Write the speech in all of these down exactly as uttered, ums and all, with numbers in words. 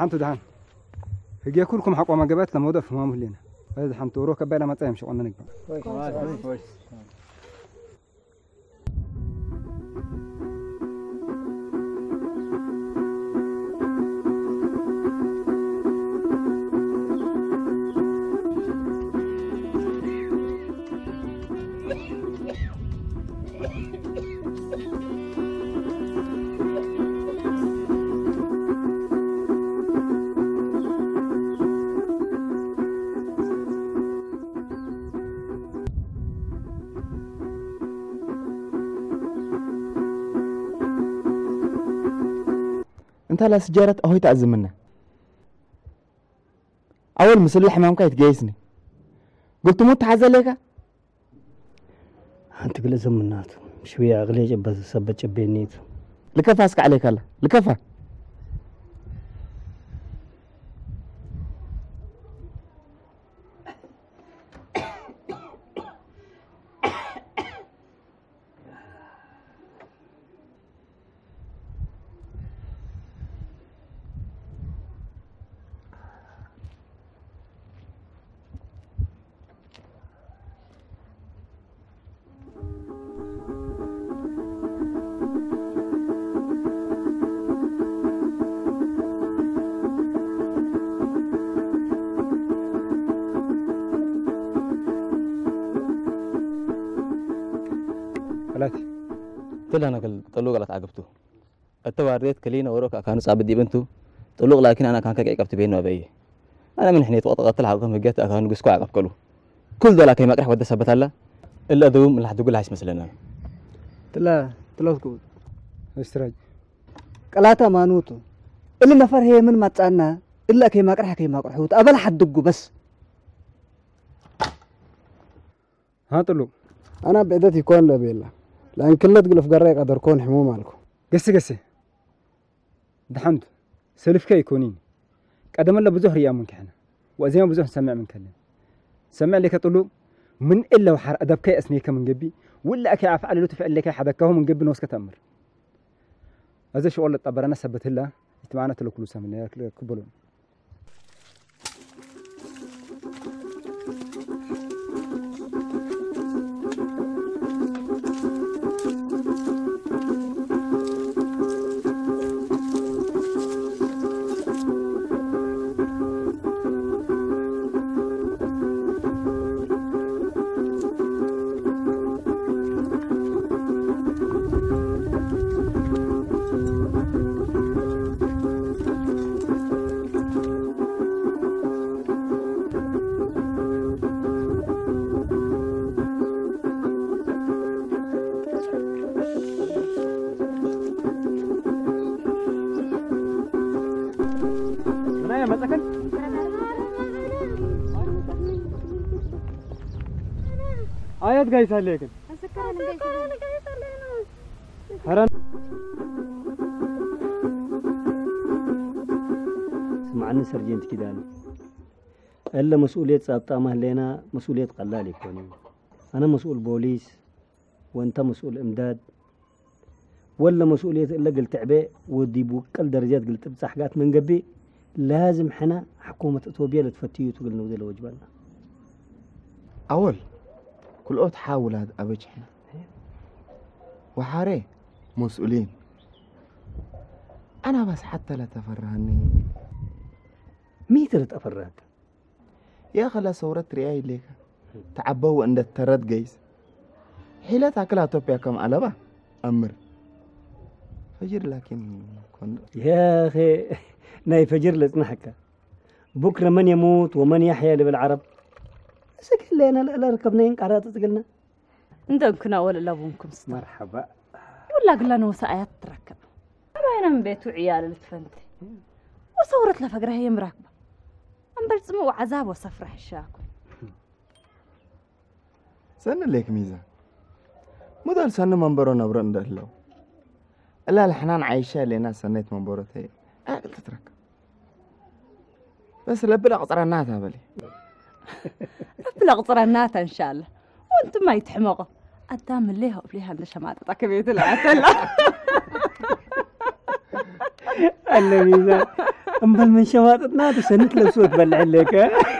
دحانتو دحان هجي كلكم حقوا ما جبت لما وضع في مامه لنا هذا دحانتو روك بقى لما تايم شو قلنا نقبل كويس كويس انت لا سجارة اهو تعزم منا اول مسل حمام كايت جايسني قلت موت حزل لك انت قل زمنات شويه اغلي جبه سبت جبينيت لكفى اسك عليك الله لكفى تلا أنا قل طلوق على تعقبته التوارديت كلينا وروك كانوا صعب دي بنتو طلوق لكن أنا كان كي عقبت بينه وبيه أنا من حنيت وأضغط لها قام جت كانوا جسكوا عقب كله كل ذولا كي ما أروح ودي سبت الله إلا دوم اللي حتقول هاش مثلنا تلا تلا تقول استراج قلاتا مانوتو اللي نفر هي من ما تسألنا إلا كي ما أروح كي ما أروح أبل حد دقو بس ها طلوق أنا بعدت يكون لبيلا لأن كل تقول في قرية قدر كون حموم مالكم قسي قسي دحمت سلف كي يكونين قدم الله بزهر يا منك حنا وأزي ما بزهر سمع من كلام سمع لك طلوق من إلا وحر أدب كي أسنيك من قبي ولا أكي أفعل له تفعل لك حدكه من قبي نوسك تأمر هذا شو والله طبعا أنا سبت الله اجتماعنا تلوك لوسا من يقبلون آيات جاي سالكن. هران. سمعني سرجنت كده إلا مسؤولية سابطة مهلنا مسؤولية قلال يكون. أنا مسؤول بوليس وأنت مسؤول إمداد ولا مسؤولية إلا قلت عباء ودي بوكل درجات قلت بصحقات من قبي لازم حنا حكومة إثيوبيا لتفتيه وتقول إنه ذي واجبنا. أول كل أوت حاول هذا أبجحنا وحاري مسؤولين أنا بس حتى لا تفرهني ميتة لا تفرهك يا خلا صورة رياي ليك تعبوا عند الترد جيس حيلة تاكلها توبيا كم علبة أمر فجر لكن كون يا أخي ناي فجر لتنحكى بكرة من يموت ومن يحيا اللي بالعرب سكن لنا لا ركبنا قرات تقلنا ندم كنا ولا لابونكم مرحبا ولا قلنا وسايات تركب باينا من بيت وعيال اللي تفنتي وصورت له فقره هي مراكبه ام بلصموا عذاب وسفرح الشاكو سن ليك ميزه مدل سن منبرو نبر اندلو الا الحنان عايشه لنا سنيت منبرتي اقل تترك بس لبلا قطرناتها بلي لبلا قطرناتها ان شاء الله وانتم ما يتحمقوا قدام الليها وبليها النشمات تكبيت العتل اللي ميزه أمبل من شواطئنا تسنت لبسوت بلع لك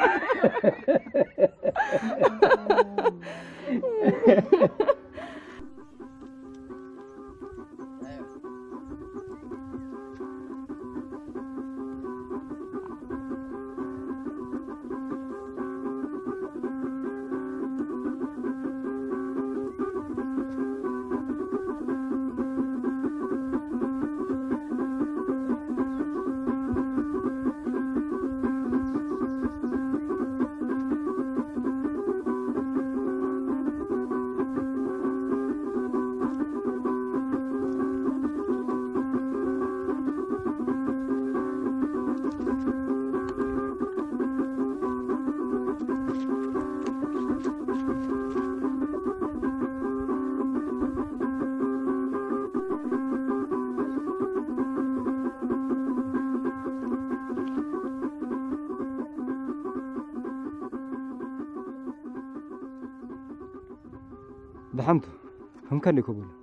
دحمته هم كان لك أقول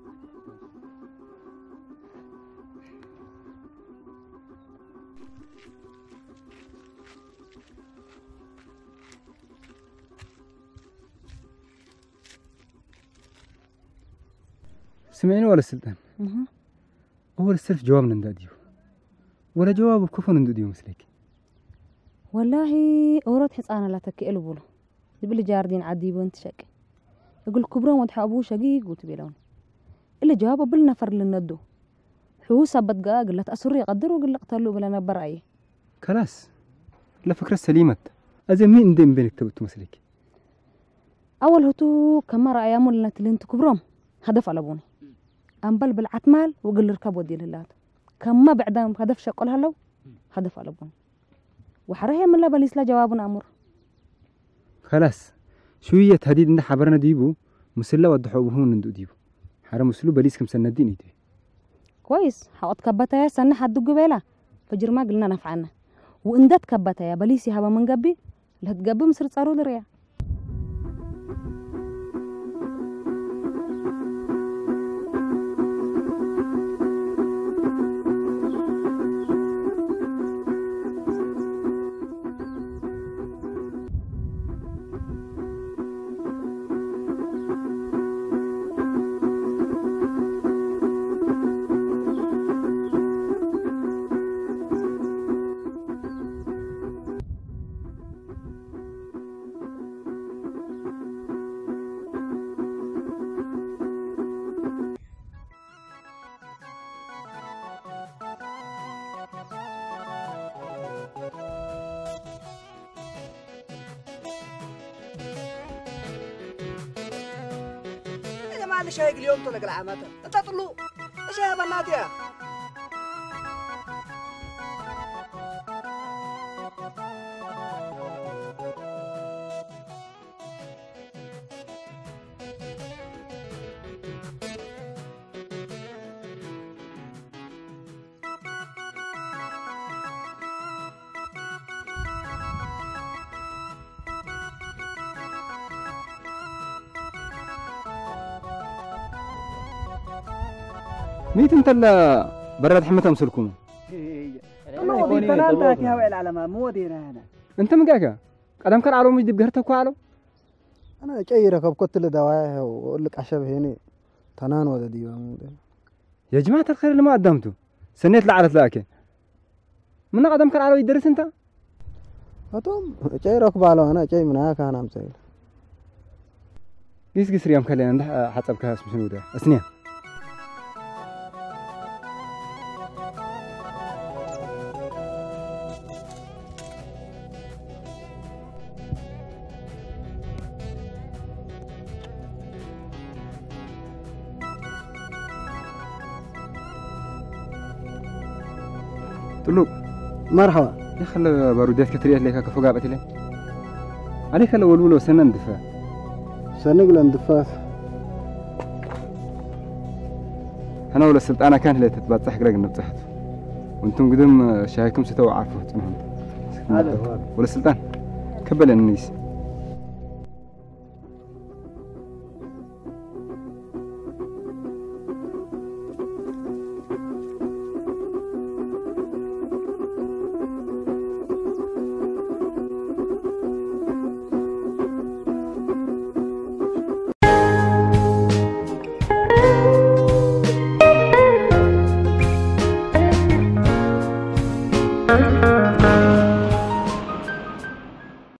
سمعيني ولا السلطان أول السلف جوابنا نداديو ولا جواب كفن نداديو مثلك والله أورد حصانا لا تكئلوا بولو يبل جاردين عديبو انت شقي يقول كبرون وانت أبوه شقيق وتبيلون إلا جوابه بالنفر للندو حوسة بدقا قلت أسري قدروا قل اقتلوا بلا نبر أي خلاص لا فكرة سليمة أزي مين دين بينك تبتو مثلك أول هتو كما رأيامو لنا تلينتو كبرون هدف على بوني أنبل بالعتمال وقل ركب ودي لله كما بعدهم هدف شقل هلو هدف على بوني وحرهي من لا بليس لا جوابنا أمر خلاص شوية هديد إن حبرنا ديبو مسلا ودحوبهم ندو ديبو حرام مسلو بليس كم سنة ديني دي كويس حوت كبتها سنة حد قبيلة فجر ما قلنا نفعنا وإندت كبتها بليسي هبا من قبي لا تقبي مصر صاروا لريا ما شيء اليوم تلقى العامات تطلوا ايش يا بنات يا ميت انت لا براد حمتها مسلكم ما ودي تنالتك يا ويل على ما مو ودينا هنا انت مقاكا قدام كان عالو مجد بقرتك وعالو انا جاي ركب كنت لدوايه واقول لك عشب هنا تنان ولا ديوان يا جماعه الخير اللي ما قدمته سنيت لعلت لاكي من قدام كان عالو يدرس انت اتوم جاي ركب على انا جاي من هناك انا مسيل قيس قيس ريام خلينا حسبك اسم شنو ده اسنيه طلوق مرحبا يا خلى بارودات كتريات ليك كفوق عبتي لي عليك خلى ولولو سنة ندفع سنقل اندفاس أنا ولا السلطانة كان اللي تتبات صح قرق نبتحت وانتم قدم شايكم ستو عارفوا تنهم هذا هو ولا السلطان كبل النيس